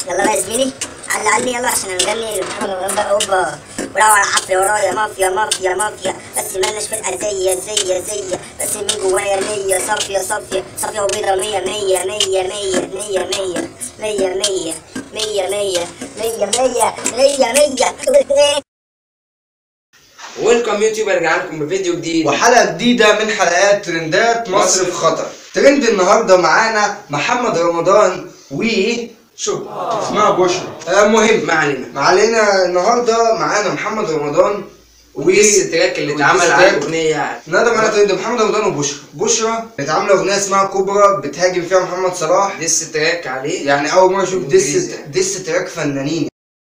يلا بقى يا زميلي، علي يلا عشان نغني بقى اوبا. وراو على الحفل ورايا مافيا مافيا مافيا، بس مالناش في الأذية زي بس من جوايا نية صافية صافية صافية وبيضة مية مية مية مية مية مية مية مية مية مية مية مية مية مية. ويلكم يوتيوب، ارجع لكم بفيديو جديد وحلقه جديده من حلقات ترندات مصر في خطر. ترند النهارده معانا محمد رمضان شو اسمها بشرى. مهم ما علينا النهارده معانا محمد رمضان وديس التراك اللي اتعمل على الاغنيه يعني. النهارده معانا ترند محمد رمضان بشرى كانت عامله اغنيه اسمها كوبرا بتهاجم فيها محمد صلاح. ديس التراك عليه، يعني اول مره اشوف ديس تراك فنانين،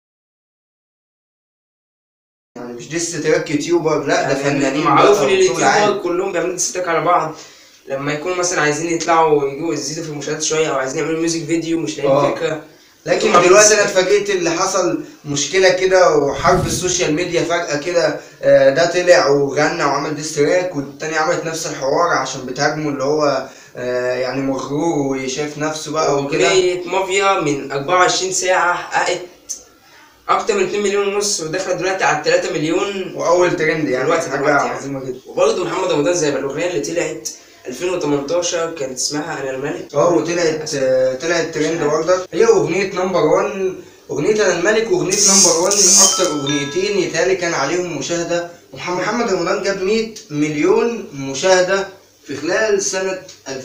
يعني مش ديس تراك يوتيوبر، لا يعني ده فنانين معروف ان اليوتيوبر كلهم بيعملوا ديس تراك على بعض لما يكونوا مثلا عايزين يطلعوا يزيدوا في المشاهدات شويه، او عايزين يعملوا ميوزك فيديو مش لاقيين فكره. لكن دلوقتي انا اتفاجئت اللي حصل مشكله كده وحرب السوشيال ميديا فجاه كده. ده طلع وغنى وعمل ديس تراك، والتاني عملت نفس الحوار عشان بتهاجمه اللي هو يعني مغرور وشايف نفسه بقى وكده. اغنيه مافيا من 24 ساعه حققت اكتر من 2 مليون ونص، وداخله دلوقتي على 3 مليون واول ترند يعني دلوقتي حاجه عظيمه جدا. وبرضه محمد رمضان زي ما الاغنيه اللي طلعت 2018 كانت اسمها انا الملك، وطلعت ترند برضه. هي اغنيه نمبر 1، اغنيه انا الملك واغنيه نمبر 1 اكتر اغنيتين يتهيألي كان عليهم مشاهده. محمد رمضان جاب 100 مليون مشاهده في خلال سنه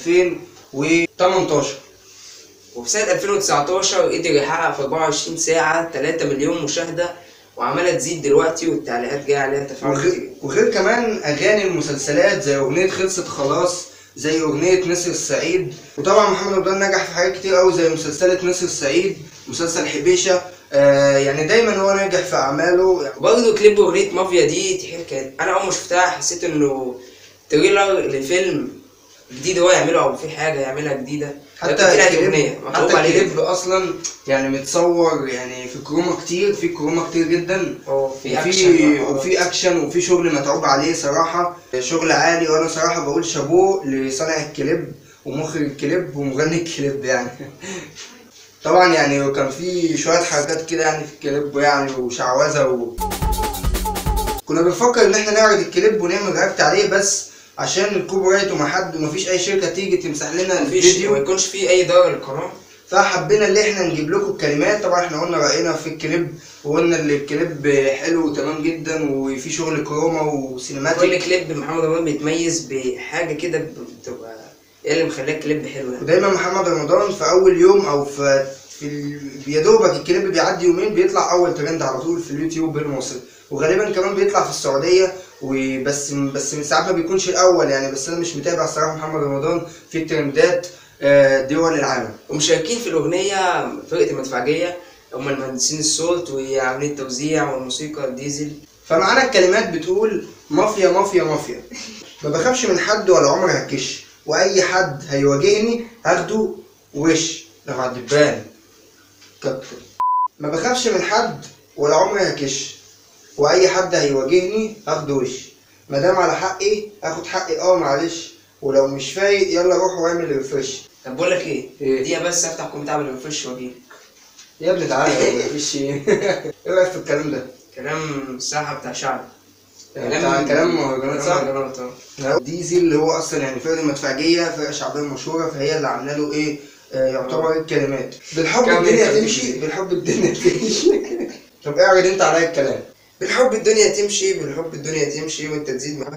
2018، وفي سنه 2019 قدر يحقق في 24 ساعه 3 مليون مشاهده، وعماله تزيد دلوقتي والتعليقات جايه عليها تفاعل وغير كمان اغاني المسلسلات زي اغنيه خلصت خلاص، زي اغنيه نسر السعيد. وطبعا محمد رمضان نجح في حاجات كتير قوي زي مسلسلات نسر السعيد، مسلسل حبيشه. يعني دايما هو ناجح في اعماله. برضه كليب اغنيه مافيا دي كانت انا اول ما شفتها حسيت انه تريلر لفيلم جديد هو يعمله، او في حاجه يعملها جديده. حتى الكليب اصلا يعني متصور يعني في كروما كتير جدا، وفي اكشن وفي شغل متعوب عليه صراحه، شغل عالي. وانا صراحه بقول شابوه لصانع الكليب ومخرج الكليب ومغني الكليب يعني. طبعا يعني كان في شويه حركات كده يعني في الكليب يعني وشعوذه كنا بنفكر ان احنا نعرض الكليب ونعمل رياكت عليه، بس عشان الكوبي رايت ومفيش اي شركه تيجي تمسح لنا الفيديو وما يكونش فيه اي ضرر للقناه، فحبينا ان احنا نجيب لكم الكلمات. طبعا احنا قلنا راينا في الكليب وقلنا ان الكليب حلو وتمام جدا وفي شغل كروما وسينماتيك. كل كليب محمد رمضان بيتميز بحاجه كده بتبقى ايه اللي مخليه الكليب حلو يعني. ودايما محمد رمضان في اول يوم او في يا دوبك الكليب بيعدي يومين بيطلع اول ترند على طول في اليوتيوب المصري، وغالبا كمان بيطلع في السعوديه وبس من ساعات ما بيكونش الاول يعني. بس انا مش متابع الصراحه محمد رمضان في الترندات دول العالم. ومشاركين في الاغنيه فرقه المدفعجيه، هم المهندسين الصوت وعاملين التوزيع والموسيقى ديزل. فمعانا الكلمات بتقول مافيا مافيا مافيا، ما بخافش من حد ولا عمري هكش، واي حد هيواجهني هاخده وش رفع الدبان كابتن. ما بخافش من حد ولا عمري هكش، واي حد هيواجهني هاخده وش، مادام على حقي هاخد حقي معلش، ولو مش فايق يلا روح واعمل ريفرش. طب بقول لك ايه دقيقه بس افتح كومنت اعمل ريفرش واجيلك يا ابني تعالى. مفيش ايه رايك في الكلام ده؟ كلام الساحه بتاع شعب، كلام مهرجانات صح؟ ديزل اللي هو اصلا يعني فرقه المدفعجيه، فرقه شعبيه مشهوره، فهي اللي عامله له ايه يعتبر الكلمات. بالحب الدنيا تمشي، بالحب الدنيا تمشي. طب اعرض انت عليا الكلام. بالحب الدنيا تمشي، بالحب الدنيا تمشي، وانت تزيد محبك.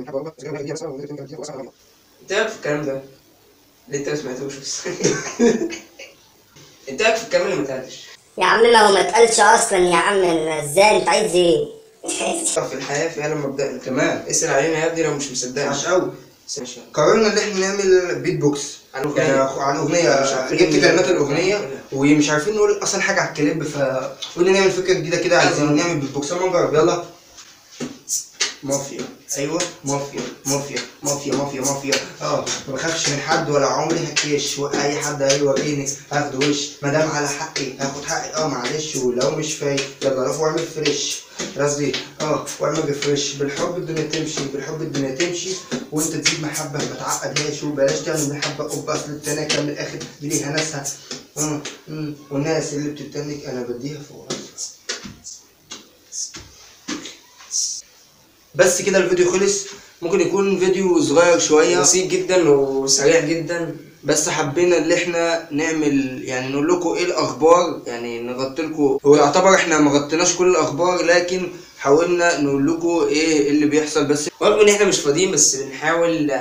انت رايك في الكلام ده؟ ليه انت ما سمعتوش بس؟ انت رايك في الكلام اللي ما اتقالش؟ يا عم ما هو ما اتقالش اصلا يا عم، ازاي انت عايز ايه؟ في الحياه في عالم مبدئي كمان اسال علينا يا ابني لو مش مصدقني. مش قوي. قررنا ان احنا نعمل بيت بوكس عن اغنيه، جبت كلمات الاغنيه ومش عارفين نقول اصلا حاجه على الكليب، فقلنا نعمل فكره جديده كده، عايزين نعمل بيت بوكس. ما نجرب يلا. مافيا، ايوه مافيا مافيا مافيا مافيا مافيا. ما بخافش من حد ولا عمري هكش، واي حد هيواجهني هاخده وش، مادام على حقي هاخد حقي معلش، ولو مش فايق يلا روح واعمل فريش قصدي واعمل ريفرش. بالحب الدنيا تمشي، بالحب الدنيا تمشي، وانت تزيد محبه ما تعقدهاش، وبلاش تعمل محبه اصل التناكه من الاخر دي ليها ناسها. والناس اللي بتتنك انا بديها فوق. بس كده الفيديو خلص. ممكن يكون فيديو صغير شويه بسيط جدا وسريع جدا، بس حبينا اللي احنا نعمل يعني نقول لكم ايه الاخبار، يعني نغطي لكم. هو يعتبر احنا ما غطيناش كل الاخبار، لكن حاولنا نقول لكم ايه اللي بيحصل. بس رغم ان احنا مش فاضيين بس بنحاول.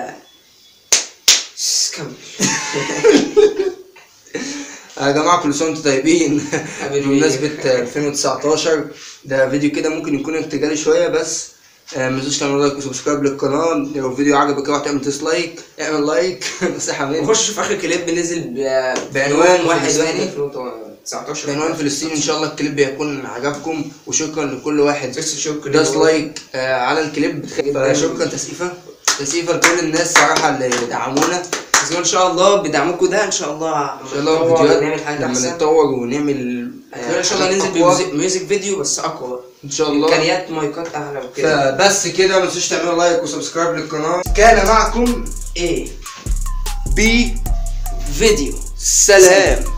كمل. يا جماعه كل سنه وانتم طيبين. بمناسبه 2019 ده فيديو كده ممكن يكون ارتجالي شويه، بس ما تنسوش تعملوا لايك وسبسكرايب للقناه. لو الفيديو عجبك اوعى تعمل ديسلايك، اعمل لايك. نصيحه مني. نخش في اخر كليب نزل بعنوان 1/1/2019 بعنوان فلسطين. ان شاء الله الكليب هيكون عجبكم، وشكرا لكل واحد شكرا داس لايك على الكليب. شكرا تسقيفه لكل الناس صراحه اللي دعمونا. بس ان شاء الله بدعمكم ده ان شاء الله فيديوهات نعمل حاجه لما احسن، نتطور ونعمل ان شاء الله ننزل بميوزك فيديو بس اقوى ان شاء الله، امكانيات مايكات اعلى وكده. فبس كده ما تنسوش تعملوا لايك وسبسكرايب للقناه. كان معكم ايه بي فيديو. سلام.